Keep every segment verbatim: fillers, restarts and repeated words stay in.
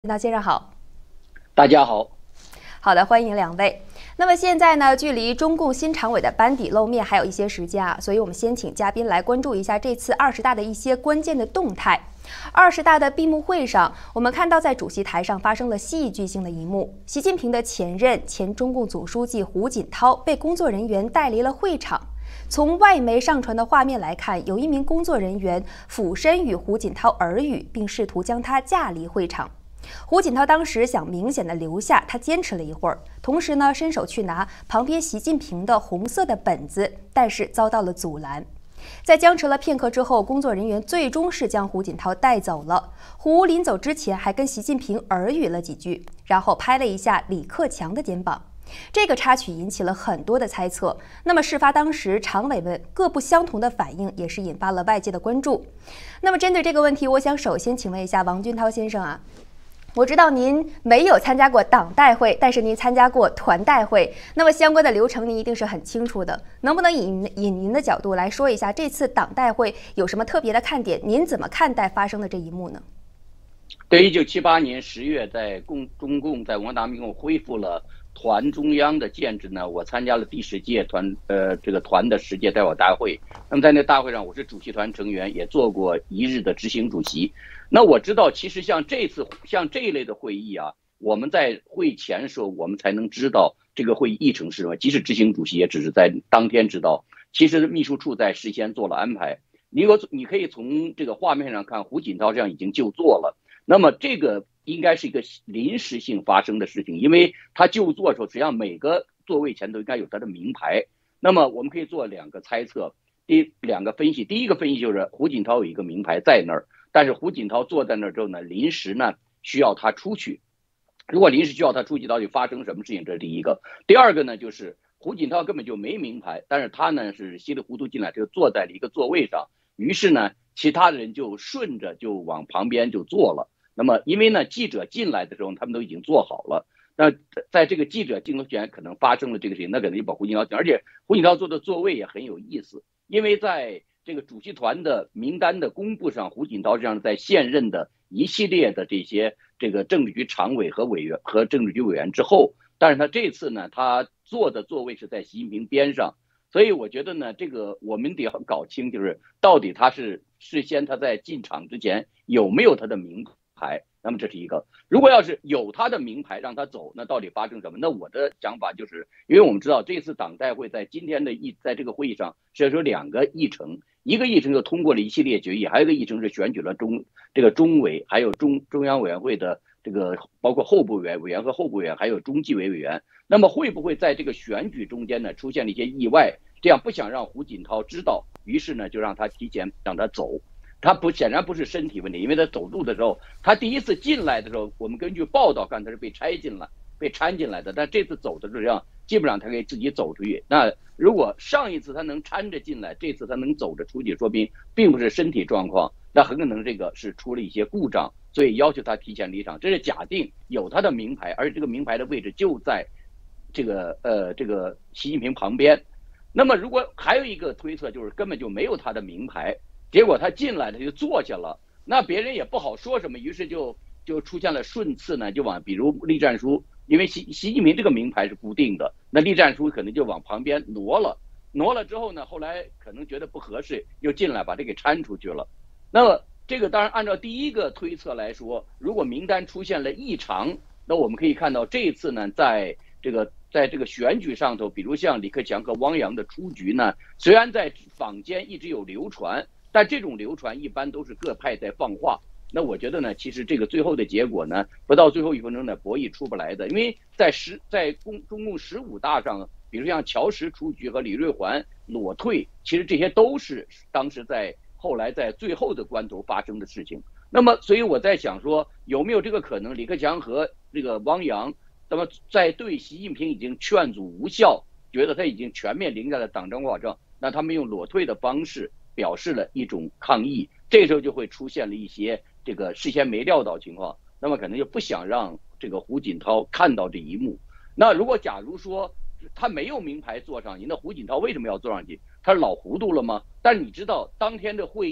那先生好， 大家好， 好的，欢迎两位。那么现在呢，距离中共新常委的班底露面还有一些时间啊，所以我们先请嘉宾来关注一下这次二十大的一些关键的动态。二十大的闭幕会上，我们看到在主席台上发生了戏剧性的一幕：习近平的前任、前中共总书记胡锦涛被工作人员带离了会场。从外媒上传的画面来看，有一名工作人员俯身与胡锦涛耳语，并试图将他架离会场。胡锦涛当时想明显的留下，他坚持了一会儿，同时呢伸手去拿旁边习近平的红色的本子，但是遭到了阻拦。在僵持了片刻之后，工作人员最终是将胡锦涛带走了。胡临走之前还跟习近平耳语了几句，然后拍了一下李克强的肩膀。这个插曲引起了很多的猜测。那么事发当时，常委们各不相同的反应也是引发了外界的关注。那么针对这个问题，我想首先请问一下王军涛先生啊。我知道您没有参加过党代会，但是您参加过团代会，那么相关的流程您一定是很清楚的。能不能以以您的角度来说一下这次党代会有什么特别的看点？您怎么看待发生的这一幕呢？ 对，一九七八年十月，在共中共在文化大革命恢复了团中央的建制呢，我参加了第十届团呃这个团的十届代表大会。那么在那大会上，我是主席团成员，也做过一日的执行主席。那我知道，其实像这次像这一类的会议啊，我们在会前的时候，我们才能知道这个会议议程是什么。即使执行主席也只是在当天知道，其实秘书处在事先做了安排。你有你可以从这个画面上看，胡锦涛这样已经就座了。那么这个应该是一个临时性发生的事情，因为他就座的时候，实际上每个座位前都应该有他的名牌。那么我们可以做两个猜测，第两个分析。第一个分析就是胡锦涛有一个名牌在那儿，但是胡锦涛坐在那儿之后呢，临时呢需要他出去。如果临时需要他出去，到底发生什么事情？这是第一个。第二个呢，就是胡锦涛根本就没名牌，但是他呢是稀里糊涂进来，就坐在了一个座位上。于是呢，其他的人就顺着就往旁边就坐了。那么因为呢，记者进来的时候，他们都已经坐好了。那在这个记者镜头前可能发生了这个事情，那可能就把胡锦涛请，而且胡锦涛坐的座位也很有意思，因为在这个主席团的名单的公布上，胡锦涛这样在现任的一系列的这些这个政治局常委和委员和政治局委员之后，但是他这次呢，他坐的座位是在习近平边上。所以我觉得呢，这个我们得要搞清，就是到底他是事先他在进场之前有没有他的名牌。那么这是一个，如果要是有他的名牌让他走，那到底发生什么？那我的想法就是，因为我们知道这次党代会在今天的议，在这个会议上是有两个议程，一个议程就通过了一系列决议，还有一个议程是选举了中这个中委，还有中中央委员会的这个包括候补委员、委员和候补委员，还有中纪委委员。那么会不会在这个选举中间呢出现了一些意外？这样不想让胡锦涛知道，于是呢就让他提前让他走。他不显然不是身体问题，因为他走路的时候，他第一次进来的时候，我们根据报道看他是被拆进来、被搀进来的，但这次走的时候，基本上他可以自己走出去。那如果上一次他能搀着进来，这次他能走着出去，说明并不是身体状况，那很可能这个是出了一些故障，所以要求他提前离场。这是假定有他的名牌，而且这个名牌的位置就在这个呃这个习近平旁边。那么如果还有一个推测，就是根本就没有他的名牌。结果他进来他就坐下了，那别人也不好说什么，于是就就出现了顺次呢，就往比如栗战书，因为习习近平这个名牌是固定的，那栗战书可能就往旁边挪了，挪了之后呢，后来可能觉得不合适，又进来把这给搀出去了。那么这个当然按照第一个推测来说，如果名单出现了异常，那我们可以看到这一次呢，在这个在这个选举上头，比如像李克强和汪洋的出局呢，虽然在坊间一直有流传。但这种流传一般都是各派在放话，那我觉得呢，其实这个最后的结果呢，不到最后一分钟呢，博弈出不来的，因为在十在共中共十五大上，比如像乔石出局和李瑞环裸退，其实这些都是当时在后来在最后的关头发生的事情。那么，所以我在想说，有没有这个可能，李克强和这个汪洋，那么在对习近平已经劝阻无效，觉得他已经全面凌驾了党政法政，那他们用裸退的方式。表示了一种抗议，这时候就会出现了一些这个事先没料到情况，那么可能就不想让这个胡锦涛看到这一幕。那如果假如说他没有名牌坐上去，那胡锦涛为什么要坐上去？他是老糊涂了吗？但是你知道当天的会议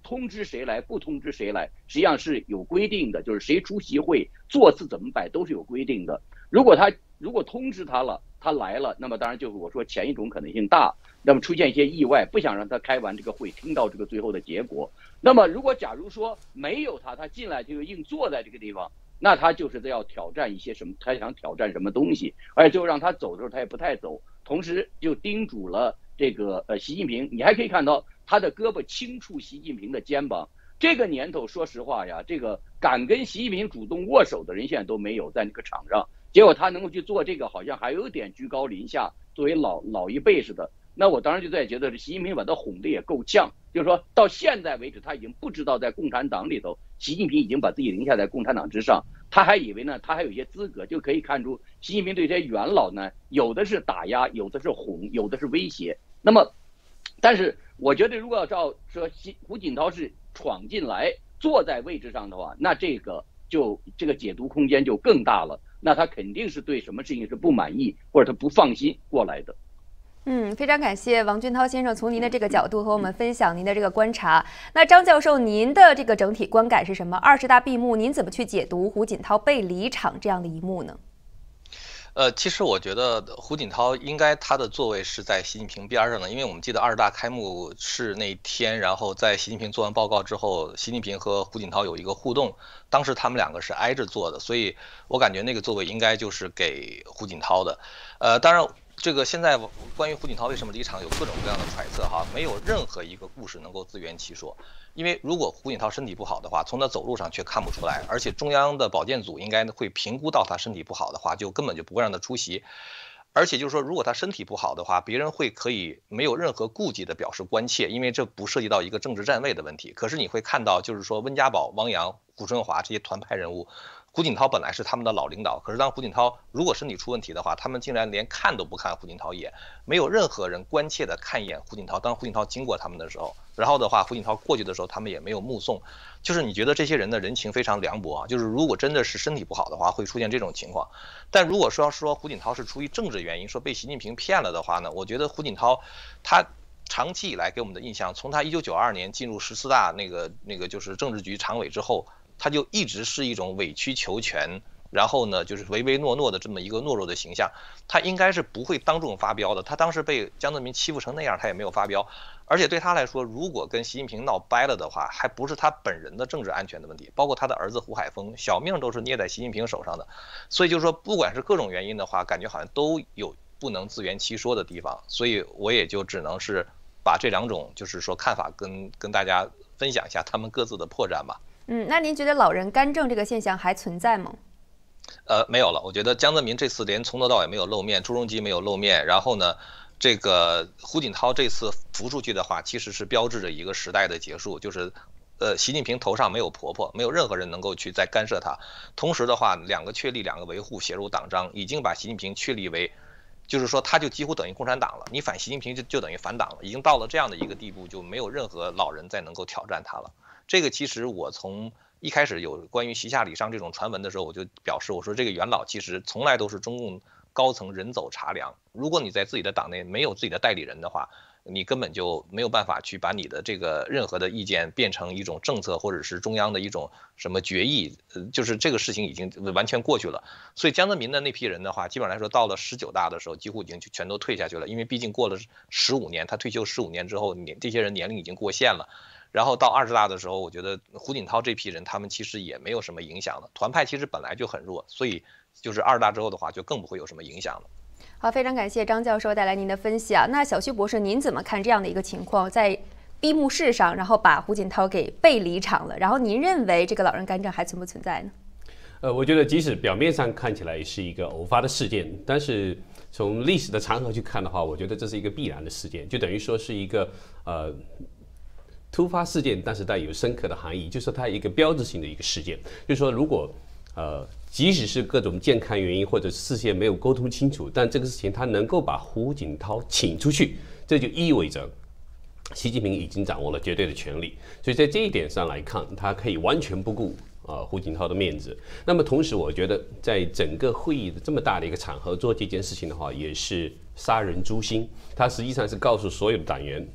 通知谁来，不通知谁来，实际上是有规定的，就是谁出席会、座次怎么摆都是有规定的。如果他如果通知他了，他来了，那么当然就是我说前一种可能性大，那么出现一些意外，不想让他开完这个会，听到这个最后的结果。那么如果假如说没有他，他进来就硬坐在这个地方，那他就是在要挑战一些什么，他想挑战什么东西，而且最后让他走的时候他也不太走，同时就叮嘱了这个呃习近平，你还可以看到他的胳膊轻触习近平的肩膀。这个年头说实话呀，这个敢跟习近平主动握手的人现在都没有在那个场上，结果他能够去做这个，好像还有点居高临下，作为老老一辈似的。那我当然就在觉得习近平把他哄得也够呛，就是说到现在为止，他已经不知道在共产党里头，习近平已经把自己凌驾在共产党之上，他还以为呢，他还有一些资格，就可以看出习近平对这些元老呢，有的是打压，有的是哄，有的是威胁。那么，但是我觉得如果要照说胡锦涛是闯进来坐在位置上的话，那这个就这个解读空间就更大了。那他肯定是对什么事情是不满意，或者他不放心过来的。 嗯，非常感谢王俊涛先生从您的这个角度和我们分享您的这个观察。那张教授，您的这个整体观感是什么？二十大闭幕，您怎么去解读胡锦涛被离场这样的一幕呢？ 呃，其实我觉得胡锦涛应该他的座位是在习近平边上的，因为我们记得二十大开幕式那天，然后在习近平做完报告之后，习近平和胡锦涛有一个互动，当时他们两个是挨着坐的，所以我感觉那个座位应该就是给胡锦涛的。呃，当然。这个现在关于胡锦涛为什么离场有各种各样的揣测哈，没有任何一个故事能够自圆其说。因为如果胡锦涛身体不好的话，从他走路上却看不出来，而且中央的保健组应该会评估到他身体不好的话，就根本就不会让他出席。而且就是说，如果他身体不好的话，别人会可以没有任何顾忌的表示关切，因为这不涉及到一个政治站位的问题。可是你会看到，就是说温家宝、汪洋、顾春华这些团派人物。胡锦涛本来是他们的老领导，可是当胡锦涛如果身体出问题的话，他们竟然连看都不看胡锦涛一眼，没有任何人关切的看一眼胡锦涛。当胡锦涛经过他们的时候，然后的话，胡锦涛过去的时候，他们也没有目送。就是你觉得这些人的人情非常凉薄啊，就是如果真的是身体不好的话，会出现这种情况。但如果说说胡锦涛是出于政治原因，说被习近平骗了的话呢，我觉得胡锦涛他长期以来给我们的印象，从他一九九二年进入十四大那个那个就是政治局常委之后。他就一直是一种委曲求全，然后呢，就是唯唯诺诺的这么一个懦弱的形象。他应该是不会当众发飙的。他当时被江泽民欺负成那样，他也没有发飙。而且对他来说，如果跟习近平闹掰了的话，还不是他本人的政治安全的问题，包括他的儿子胡海峰，小命都是捏在习近平手上的。所以就是说，不管是各种原因的话，感觉好像都有不能自圆其说的地方。所以我也就只能是把这两种就是说看法跟跟大家分享一下他们各自的破绽吧。 嗯，那您觉得老人干政这个现象还存在吗？ 呃，没有了。我觉得江泽民这次连从头到尾没有露面，朱镕基没有露面，然后呢，这个胡锦涛这次浮出去的话，其实是标志着一个时代的结束，就是呃，习近平头上没有婆婆，没有任何人能够去再干涉他。同时的话，两个确立，两个维护写入党章，已经把习近平确立为，就是说他就几乎等于共产党了，你反习近平就就等于反党了，已经到了这样的一个地步，就没有任何老人再能够挑战他了。这个其实我从一开始有关于习下礼上这种传闻的时候，我就表示我说这个元老其实从来都是中共高层人走茶凉。如果你在自己的党内没有自己的代理人的话，你根本就没有办法去把你的这个任何的意见变成一种政策，或者是中央的一种什么决议，就是这个事情已经完全过去了。所以江泽民的那批人的话，基本上来说到了十九大的时候，几乎已经全都退下去了，因为毕竟过了十五年，他退休十五年之后，年这些人年龄已经过线了。然后到二十大的时候，我觉得胡锦涛这批人他们其实也没有什么影响了，团派其实本来就很弱，所以就是二十大之后的话，就更不会有什么影响了。 好，非常感谢张教授带来您的分析啊。那小旭博士，您怎么看这样的一个情况？在闭幕式上，然后把胡锦涛给被离场了，然后您认为这个老人干政还存不存在呢？ 呃，我觉得即使表面上看起来是一个偶发的事件，但是从历史的长河去看的话，我觉得这是一个必然的事件，就等于说是一个呃。突发事件，但是带有深刻的含义，就是它一个标志性的一个事件。就是说，如果呃，即使是各种健康原因或者事先没有沟通清楚，但这个事情它能够把胡锦涛请出去，这就意味着习近平已经掌握了绝对的权力。所以在这一点上来看，他可以完全不顾呃胡锦涛的面子。那么同时，我觉得在整个会议的这么大的一个场合做这件事情的话，也是杀人诛心。他实际上是告诉所有的党员。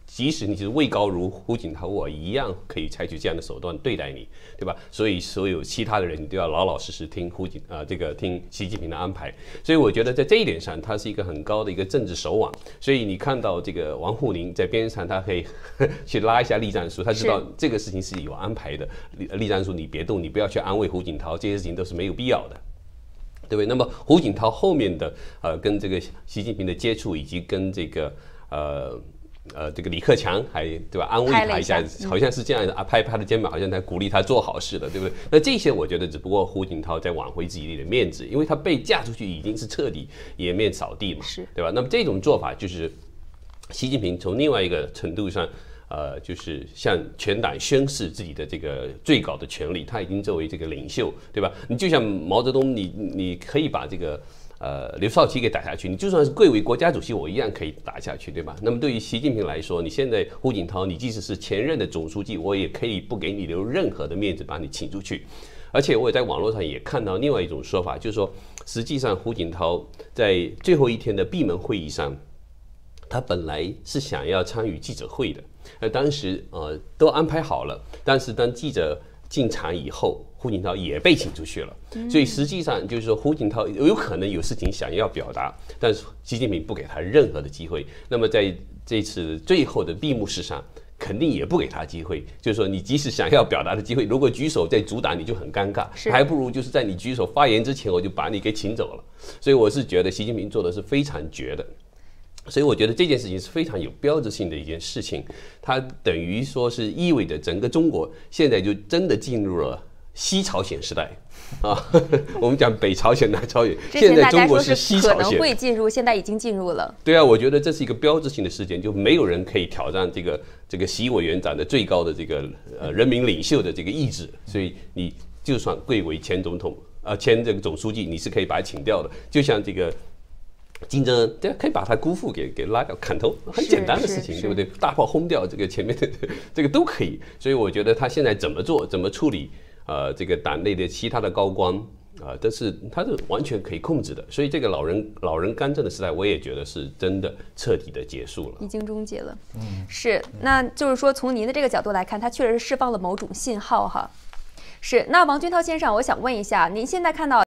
即使你是位高如胡锦涛，我一样可以采取这样的手段对待你，对吧？所以所有其他的人你都要老老实实听胡锦啊、呃、这个听习近平的安排。所以我觉得在这一点上，他是一个很高的一个政治手腕。所以你看到这个王沪宁在边上，他可以去拉一下栗战书，他知道这个事情是有安排的。栗战书你别动，你不要去安慰胡锦涛，这些事情都是没有必要的。对不对？那么胡锦涛后面的呃跟这个习近平的接触，以及跟这个呃呃这个李克强还对吧安慰他一下，好像是这样的啊，拍拍他的肩膀，好像在鼓励他做好事的，对不对？那这些我觉得只不过胡锦涛在挽回自己的面子，因为他被嫁出去已经是彻底颜面扫地嘛，对吧？那么这种做法就是习近平从另外一个程度上。呃，就是向全党宣示自己的这个最高的权力，他已经作为这个领袖，对吧？你就像毛泽东，你你可以把这个呃刘少奇给打下去，你就算是贵为国家主席，我一样可以打下去，对吧？那么对于习近平来说，你现在胡锦涛，你即使是前任的总书记，我也可以不给你留任何的面子，把你请出去。而且我也在网络上也看到另外一种说法，就是说，实际上胡锦涛在最后一天的闭门会议上，他本来是想要参与记者会的。而当时呃都安排好了，但是当记者进场以后，胡锦涛也被请出去了。所以实际上就是说，胡锦涛有可能有事情想要表达，但是习近平不给他任何的机会。那么在这次最后的闭幕式上，肯定也不给他机会。就是说，你即使想要表达的机会，如果举手在阻挡，你就很尴尬，还不如就是在你举手发言之前，我就把你给请走了。所以我是觉得习近平做的是非常绝的。所以我觉得这件事情是非常有标志性的一件事情，它等于说是意味着整个中国现在就真的进入了西朝鲜时代啊。我们讲北朝鲜、南朝鲜，现在中国是西朝鲜， 可能会进入，现在已经进入了。 对啊，我觉得这是一个标志性的事件，就没有人可以挑战这个这个习委员长的最高的这个呃人民领袖的这个意志。所以你就算贵为前总统呃前这个总书记，你是可以把他请掉的，就像这个。金正恩对，可以把他姑父给给拉掉砍头，很简单的事情，对不对？大炮轰掉这个前面的这个都可以。所以我觉得他现在怎么做，怎么处理，呃，这个党内的其他的高官啊、呃，这是他是完全可以控制的。所以这个老人老人干政的时代，我也觉得是真的彻底的结束了， 已经终结了。嗯，是，那就是说从您的这个角度来看，他确实是释放了某种信号哈。是，那王军涛先生，我想问一下，您现在看到。